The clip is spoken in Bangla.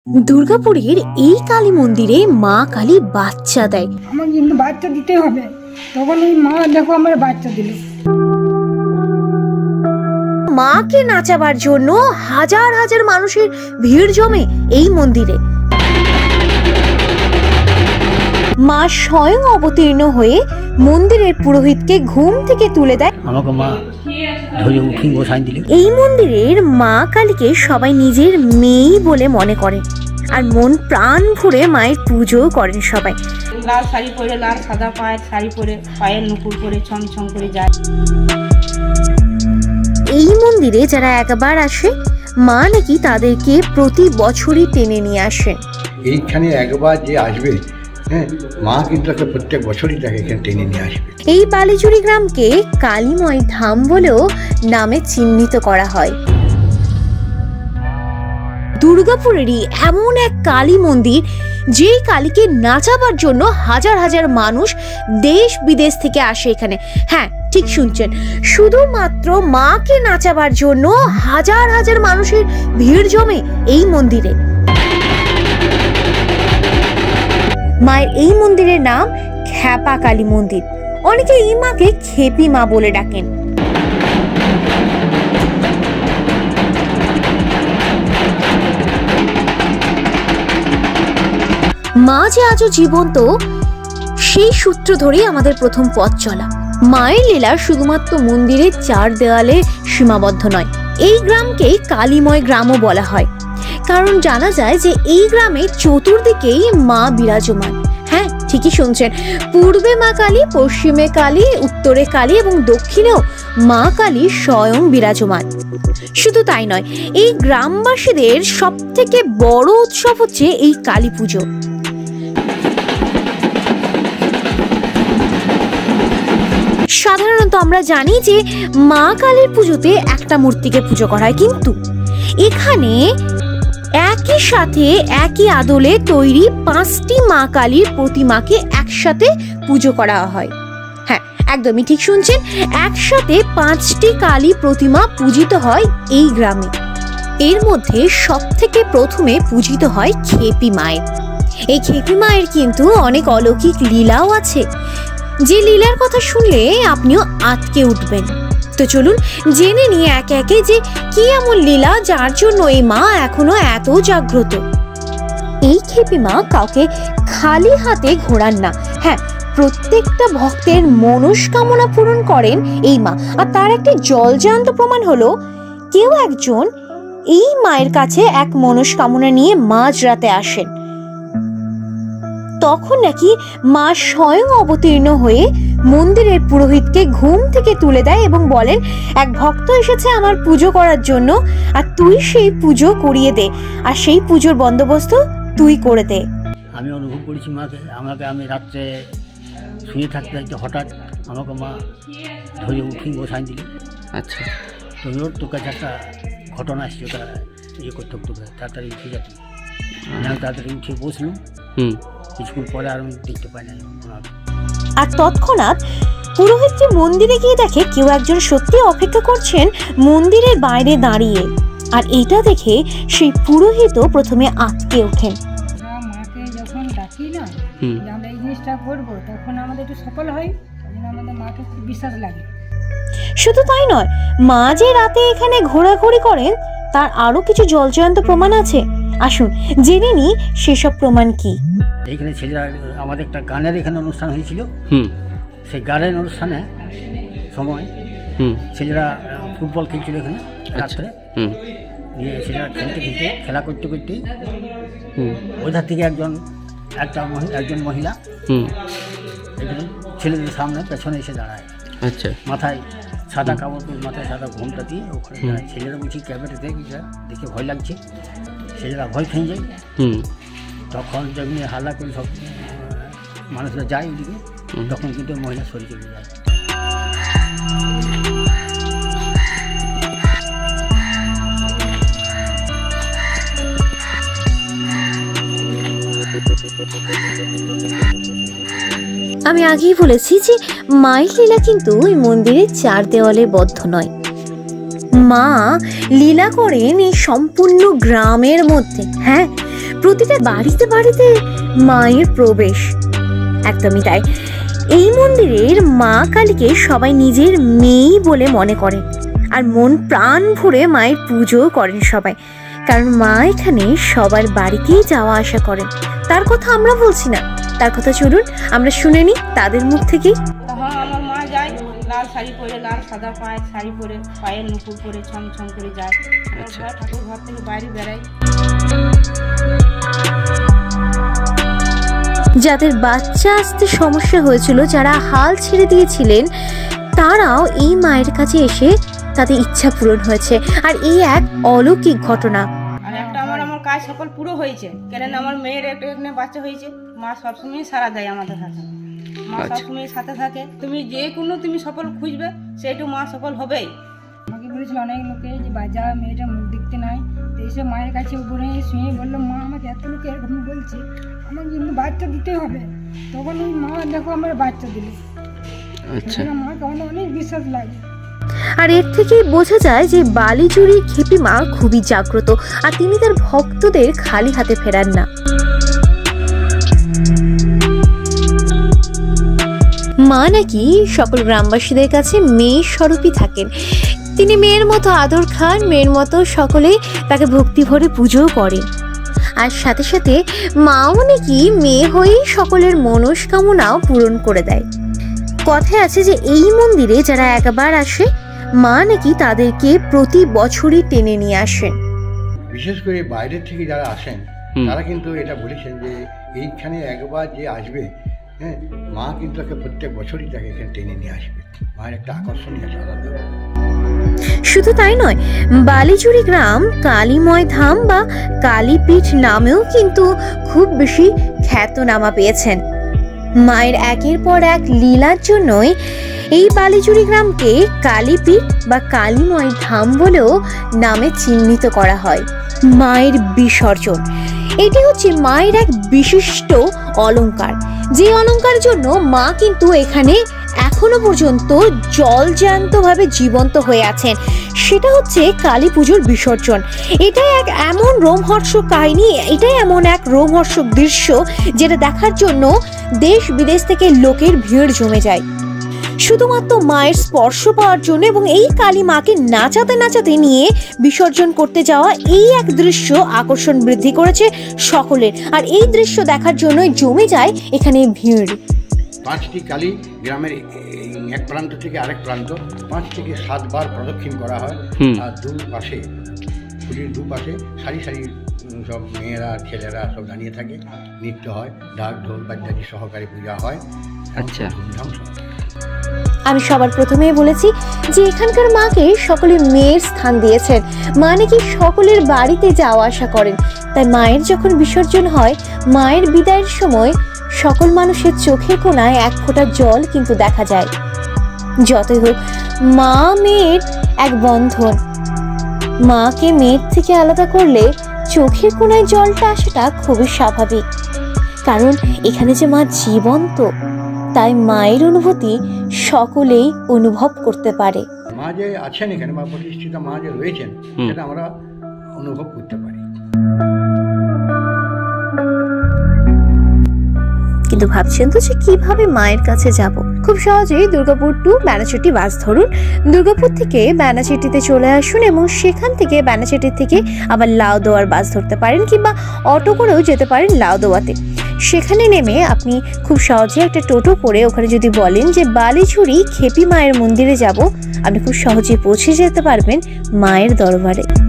দুর্গাপুরের এই কালী মন্দিরে মা কালী বাচ্চা দেয়। আমার কিন্তু বাচ্চা দিতে হবে, তখন এই মা দেখো আমার বাচ্চা দিল। মাকে নাচাবার জন্য হাজার হাজার মানুষের ভিড় জমে এই মন্দিরে। মা স্বয়ং অবতীর্ণ হয়ে মন্দিরের পুরোহিতকে ঘুম থেকে তুলে দেয়। আমাকে মা ধরে উঠি বসাই দিল। এই মন্দিরের মা কালীকে সবাই নিজের মেয়ে বলে মনে করে আর মন প্রাণ ভরে মায়ের পুজোও করেন সবাই। লাল শাড়ি পরে, লাল সাদা পায়ের শাড়ি পরে, পায়ের নুপুর পরে ছম ছম করে যায়। এই মন্দিরে যারা একবার আসে মা নাকি তাদেরকে প্রতি বছরই টেনে নিয়ে আসেন। এইখানে একবার যে আসবে, হ্যাঁ, মা কিন্তু প্রত্যেক বছরই তাকে এখানে টেনে নিয়ে আসবে। এই বালিজুড়ি গ্রামকে কালীময় ধাম বলেও নামে চিহ্নিত করা হয়। দুর্গাপুরেরই এমন এক কালী মন্দির যেই কালীকে নাচাবার জন্য হাজার হাজার মানুষ দেশ বিদেশ থেকে আসে এখানে। হ্যাঁ, ঠিক শুনছেন, শুধুমাত্র মাকে নাচাবার জন্য হাজার হাজার মানুষের ভিড় জমে এই মন্দিরে। মায়ের এই মন্দিরের নাম খ্যাপা কালী মন্দির। অনেকে এই মাকে খেপি মা বলে ডাকেন। মা যে আজও জীবন্ত, সেই সূত্র ধরেই আমাদের প্রথম পথ চলা। মায়ের লীলা শুধুমাত্র মন্দিরের চার দেওয়ালে সীমাবদ্ধ নয়। এই গ্রামকে কালীময় গ্রামও বলা হয়, কারণ জানা যায় যে এই গ্রামে চতুর্দিকেই মা বিরাজমান। হ্যাঁ, ঠিকই শুনছেন, পূর্বে মা কালী, পশ্চিমে কালী, উত্তরে কালী এবং দক্ষিণেও মা কালী স্বয়ং বিরাজমান। শুধু তাই নয়, এই গ্রামবাসীদের সব থেকে বড় উৎসব হচ্ছে এই কালী পুজো। সাধারণত আমরা জানি যে মা কালীর পুজোতে একটা মূর্তিকে পুজো করা হয়, কিন্তু এখানে একই সাথে একই আদলে তৈরি 5টি মা কালীর প্রতিমাকে একসাথে পুজো করা হয়। হ্যাঁ, একদমই ঠিক শুনছেন, একসাথে 5টি কালী প্রতিমা পূজিত হয় এই গ্রামে। এর মধ্যে সব থেকে প্রথমে পূজিত হয় খেপি মায়ের। এই খেপি মায়ের কিন্তু অনেক অলৌকিক লীলাও আছে, যে লীলার কথা শুনলে আপনিও আটকে উঠবেন। তো চলুন জেনে নিয়ে একে একে যে কি এমন লীলা যার জন্য এই মা এখনো এত জাগ্রত। এই খেপি মা কাউকে খালি হাতে ঘোরান না। হ্যাঁ, প্রত্যেকটা ভক্তের মনস্কামনা পূরণ করেন এই মা। আর তার একটি জলজান্ত প্রমাণ হলো, কেউ একজন এই মায়ের কাছে এক মনস্কামনা নিয়ে মাঝরাতে আসেন, তখন নাকি মা স্বয়ং অবতীর্ণ হয়ে মন্দিরের পুরোহিতকে ঘুম থেকে তুলে দেয় এবং বলেন, এক ভক্ত এসেছে আমার পুজো করার জন্য, আর তুই সেই পুজো করিয়ে দে, আর সেই পুজোর বন্দোবস্ত তুই করে দে। আমি অনুভব করেছি মাকে। আমি রাত্রে শুয়ে থাকতে থাকতে হঠাৎ আমাকে মা ধরে উঠি বসাই দিল। আচ্ছা, তোর কাছে একটা ঘটনা আসছে, ওটা ইয়ে করতে তোকে তাড়াতাড়ি উঠে যাচ্ছি। আমি তাড়াতাড়ি উঠে বসলাম। কিছুক্ষণ পরে আর আমি দেখতে পাই না। আর তৎক্ষণাৎ পুরোহিতটি মন্দিরে গিয়ে দেখে কেউ একজন সত্যি অপেক্ষা করছেন মন্দিরের বাইরে দাঁড়িয়ে। আর এটা দেখে সেই পুরোহিতও প্রথমে আটকে ওঠেন। মাকে যখন ডাকি না যে আমরা এই জিনিসটা করবো, তখন আমাদের একটু সফল হয়, আমাদের মাকে খুব বিশ্বাস লাগে। শুধু তাই নয়, মা যে রাতে এখানে ঘোরাঘুরি করেন তার আরো কিছু জলজয়ন্ত প্রমাণ আছে। আসুন জেনে নি সেসব প্রমাণ কি। এইখানে ছেলেরা, আমাদের একটা গানের এখানে অনুষ্ঠান হয়েছিল। সেই গানের অনুষ্ঠানে সময় ছেলেরা ফুটবল খেলছিল এখানে রাত্রে। ছেলেরা খেলতে খেলতে, খেলা করতে করতে ওইধার থেকে একজন মহিলা ছেলেদের সামনে পেছনে এসে দাঁড়ায়। আচ্ছা, মাথায় সাদা কাপড়, মাথায় সাদা ঘোমটা দিয়ে ওখানে দাঁড়ায়। ছেলেরা বলছি ক্যামেরা দেখে ভয় লাগছে, ছেলেরা ভয় খেয়ে যায়। তখন যখন হাল্লা করে সব মানুষরা যায় ওইদিকে, তখন কিন্তু মহিলা সরে চলে যায়। আমি আগেই বলেছি যে মায়ের লীলা কিন্তু এই মন্দিরের চার দেওয়ালে বদ্ধ নয়। মা লীলা করেন এই সম্পূর্ণ গ্রামের মধ্যে। হ্যাঁ, প্রতিটা বাড়িতে বাড়িতে মায়ের প্রবেশ। একদমই তাই, এই মন্দিরের মা কালীকে সবাই নিজের মেয়ে বলে মনে করেন আর মন প্রাণ ভরে মায়ের পুজোও করেন সবাই, কারণ মা এখানে সবার বাড়িতেই যাওয়া আসা করেন। তার কথা আমরা বলছি না, তার কথা চলুন আমরা শুনে নিই তাদের মুখ থেকেই। তখন আমার মা যায় লাল শাড়ি পরে, লাল সাদা পায়ের শাড়ি পরে, পায়ের নুপুর পরে ছমছম করে যায়। ঠাকুর ঘর থেকে বাইরে বেড়ায়। যাদের বাচ্চা আসতে সমস্যা হয়েছিল, যারা হাল ছেড়ে দিয়েছিলেন, তারাও এই মায়ের কাছে এসে তাদের ইচ্ছা পূরণ হয়েছে। আর এই এক অলৌকিক ঘটনা। আর একটা আমার কাজ সকল পুরো হয়েছে, কেননা আমার মেয়ের একটা বাচ্চা হয়েছে। মা সবসময় সারা দেয় আমাদের সাথে, মা সবসময় সাথে থাকে। তুমি যে কোনো তুমি সফল খুঁজবে, সেটু মা সফল হবেই। আমাকে বলেছিল অনেক লোকে যে বাজা মেয়েটা মুখ দেখতে নাই, তো এসে মায়ের কাছে উপরে শুয়ে বললো, মা আমাকে এত লোকে এরকম বলছে, আমাকে কিন্তু বাচ্চা দিতে হবে। তখন ওই মা দেখো আমার বাচ্চা দিল। মাকে অনেক বিশ্বাস লাগে। আর এর থেকেই বোঝা যায় যে বালিচুরি খেপি মা খুবই জাগ্রত, আর তিনি তার ভক্তদের খালি হাতে ফেরান না। মা নাকি সকল গ্রামবাসীদের কাছে মেয়ের স্বরূপই থাকেন। তিনি মেয়ের মতো আদর খান, মেয়ের মতো সকলে তাকে ভক্তি ভরে পুজোও করেন। আর সাথে সাথে মাও নাকি মেয়ে হয়েই সকলের মনস্কামনাও পূরণ করে দেয়। কথায় আছে যে এই মন্দিরে যারা একবার আসে, মা নাকি তাদেরকে প্রতি বছরই টেনে নিয়ে আসেন। বিশেষ করে বাইরের থেকে যারা আসেন তারা কিন্তু এটা বলেছেন যে এইখানে একবার যে আসবে, হ্যাঁ, মা কিন্তু প্রত্যেক বছরই তাকে এখানে টেনে নিয়ে আসবে। মায়ের একটা আকর্ষণীয় আলাদা। শুধু তাই নয়, বালিচুরি গ্রাম কালীময় ধাম বা কালীপীঠ নামেও কিন্তু খুব বেশি খ্যাতনামা পেয়েছেন। মায়ের একের পর এক লীলার জন্যই এই বালিচুরি গ্রামকে কালীপীঠ বা কালীময় ধাম বলেও নামে চিহ্নিত করা হয়। মায়ের বিসর্জন, এটি হচ্ছে মায়ের এক বিশিষ্ট অলংকার, যে অলংকার জন্য মা কিন্তু এখানে এখনো পর্যন্ত জলজ্যান্তভাবে জীবন্ত হয়ে আছেন। সেটা হচ্ছে কালী পুজোর বিসর্জন। এটাই এক এমন রোমহর্ষক কাহিনী, এটাই এমন এক রোমহর্ষক দৃশ্য যেটা দেখার জন্য দেশ বিদেশ থেকে লোকের ভিড় জমে যায় শুধুমাত্র মায়ের স্পর্শ পাওয়ার জন্য। এবং এই কালী মাকে নাচাতে নাচাতে নিয়ে বিসর্জন করতে যাওয়া, এই এক দৃশ্য আকর্ষণ বৃদ্ধি করেছে সকলের। আর এই দৃশ্য দেখার জন্যই জমে যায় এখানে ভিড়। 5টি কালী গ্রামের এক প্রান্ত থেকে আরেক প্রান্ত 5 থেকে 7 বার প্রদক্ষিণ করা হয়। আর দুপাশে পুরীর দুপাশে সারি সারি সব মেয়েরা ছেলেরা সব দাঁড়িয়ে থাকে, নৃত্য হয়, ঢাক ঢোল বাদ্যাদি সহকারে পূজা হয়। আচ্ছা, ধুমধাম। আমি সবার প্রথমেই বলেছি যে এখানকার মাকে সকলে মেয়ের স্থান দিয়েছেন। মা নাকি সকলের বাড়িতে যাওয়া আসা করেন। তাই মায়ের যখন বিসর্জন হয়, মায়ের বিদায়ের সময় সকল মানুষের চোখের কোণায় এক ফোঁটা জল কিন্তু দেখা যায়। যতই হোক, মা মেয়ের এক বন্ধন। মাকে মেয়ের থেকে আলাদা করলে চোখের কোণায় জলটা আসাটা খুবই স্বাভাবিক, কারণ এখানে যে মা জীবন্ত, তাই মায়ের অনুভূতি সকলেই অনুভব করতে পারে। মা যে আছেন এখানে, মা প্রতিষ্ঠিত মা যে রয়েছেন, সেটা আমরা অনুভব করতে পারি। কিন্তু ভাবছেন তো যে কিভাবে মায়ের কাছে যাব? খুব সহজেই দুর্গাপুর টু ব্যানাচিটি বাস ধরুন। দুর্গাপুর থেকে ব্যানাচিটিতে চলে আসুন এবং সেখান থেকে ব্যানাচিটি থেকে আবার লাউদোয়ার বাস ধরতে পারেন, কিংবা অটো করেও যেতে পারেন লাউদোয়াতে। সেখানে নেমে আপনি খুব সহজে একটা টোটো করে ওখানে যদি বলেন যে বালিচুরি খেপি মায়ের মন্দিরে যাব, আপনি খুব সহজে পৌঁছে যেতে পারবেন মায়ের দরবারে।